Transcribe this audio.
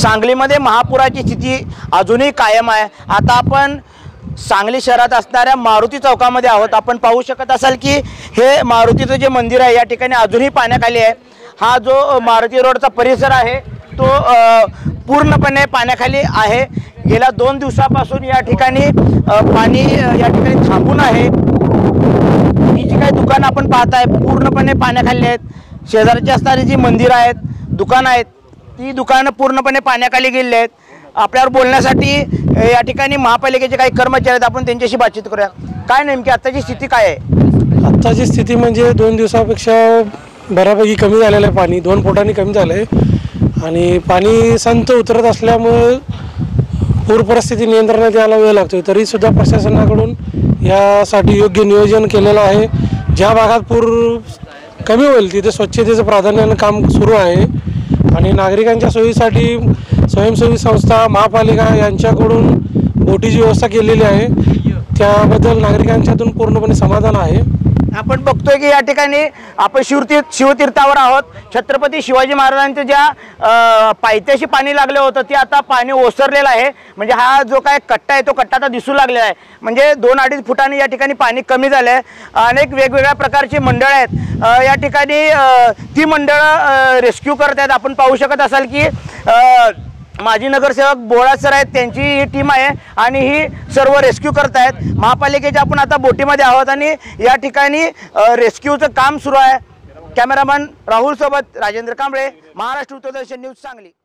सांगलीमध्ये महापुराची स्थिती अजूनही कायम आहे। आता आपण सांगली शहरात असणाऱ्या मारुती चौकामध्ये आहोत। आपण पाहू शकत असाल की हे मारुतीचं जे मंदिर आहे या ठिकाणी अजूनही पाण्याखाली आहे। हा जो मारुती रोडचा परिसर आहे तो पूर्णपणे पाण्याखाली आहे। गेल्या 2 दिवसापासून या ठिकाणी पाणी या ठिकाणी थांबून आहे। ही जी काही दुकानं आपण पाहताय पूर्णपणे पाण्याखाली आहेत। शेजारची असणारी जी मंदिरं आहेत, दुकानं आहेत, ती दुकानं पूर्णपणे पाण्याखाली गेलेली आहेत। आपल्यावर बोलण्यासाठी या ठिकाणी महापालिकेचे काही कर्मचारी आहेत, आपण त्यांच्याशी बातचीत करूया। काय नेमकी आत्ताची स्थिती काय आहे? आत्ताची स्थिती म्हणजे 2 दिवसापेक्षा बऱ्यापैकी कमी झालेलं आहे। पाणी 2 फुटांनी कमी झालं आहे आणि पाणी संत उतरत असल्यामुळे पूर परिस्थिती नियंत्रणात यायला वेळ लागतो। तरीसुद्धा प्रशासनाकडून यासाठी योग्य नियोजन केलेलं आहे। ज्या भागात पूर कमी होईल तिथे स्वच्छतेचं प्राधान्यानं काम सुरू आहे आणि नागरिकांच्या सोयीसाठी स्वयंसेवी संस्था महापालिका यांच्याकडून बोटीची व्यवस्था केलेली आहे। त्याबद्दल नागरिकांच्यातून पूर्णपणे समाधान आहे। आपण बघतोय की या ठिकाणी आपण शिवतीर्थावर आहोत। छत्रपती शिवाजी महाराजांच्या ज्या पायथ्याशी पाणी लागले होतं ते आता पाणी ओसरलेलं आहे। म्हणजे हा जो काय कट्टा आहे तो कट्टा आता दिसू लागलेला आहे। म्हणजे 2-2.5 फुटांनी या ठिकाणी पाणी कमी झालं आहे। अनेक वेगवेगळ्या प्रकारची मंडळं आहेत या ठिकाणी, ती मंडळं रेस्क्यू करत आहेत। आपण पाहू शकत असाल की माजी नगरसेवक बोळा सर आहेत, त्यांची ही टीम आहे आणि ही सर्व रेस्क्यू करत आहेत। महापालिकेच्या आपण आता बोटीमध्ये आहोत आणि या ठिकाणी रेस्क्यूचं काम सुरू आहे। कॅमेरामन राहुल सोबत राजेंद्र कांबळे, महाराष्ट्र उत्तरदर्शन न्यूज, सांगली।